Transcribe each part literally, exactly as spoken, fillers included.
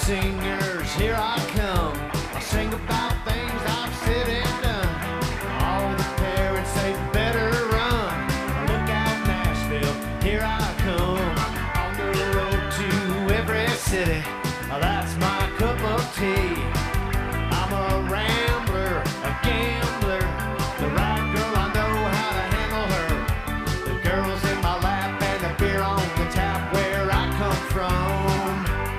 singers, here I come. I sing about things I've said and done. All the parents say better run. Look out Nashville, here I come. On the road to every city, that's my cup of tea. I'm a rambler, a gambler, the right girl, I know how to handle her. The girls in my lap and the beer on the tap where I come from.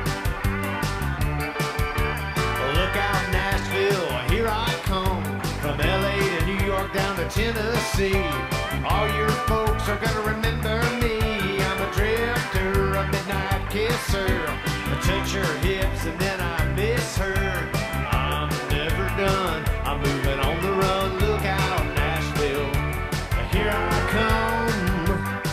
Look out Nashville, here I come. From L A to New York down to Tennessee. All your folks are gonna remember me. I'm a drifter, a midnight kisser. I touch her hips and then I miss her. I'm never done, I'm moving on the run. Look out Nashville, here I come.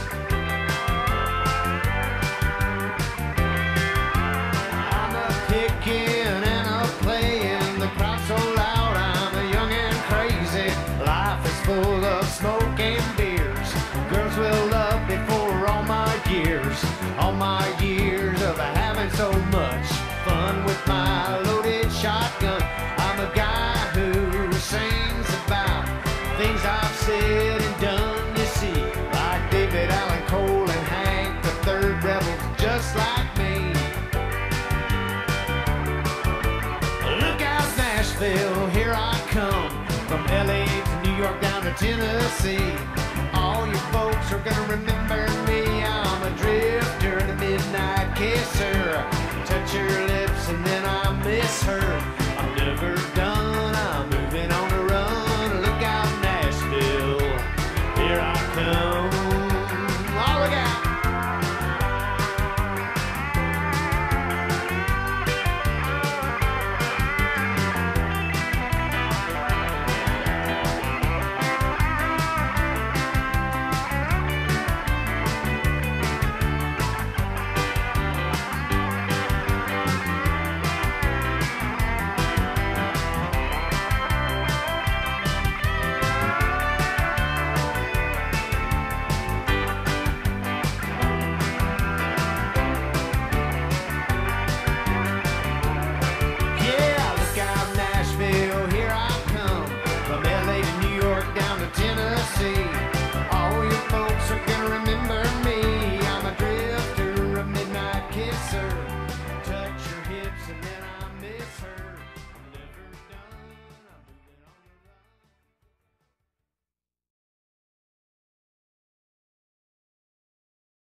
I'm a picking and a playing, the crowd's so loud, I'm a young and crazy. Life is full of smoke and beers. Girls will love me for all my years. All my years of having so much fun with my loaded shotgun. I'm a guy who sings about things I've said and done, you see. Like David Allen Cole and Hank the Third, rebels just like me. Look out Nashville, here I come. From L A to New York down to Tennessee. All you folks are gonna remember me. I'm a drifter and a midnight kisser. Touch her lips and then I miss her. I'm never done, I'm moving on the run. Look out Nashville, here I come.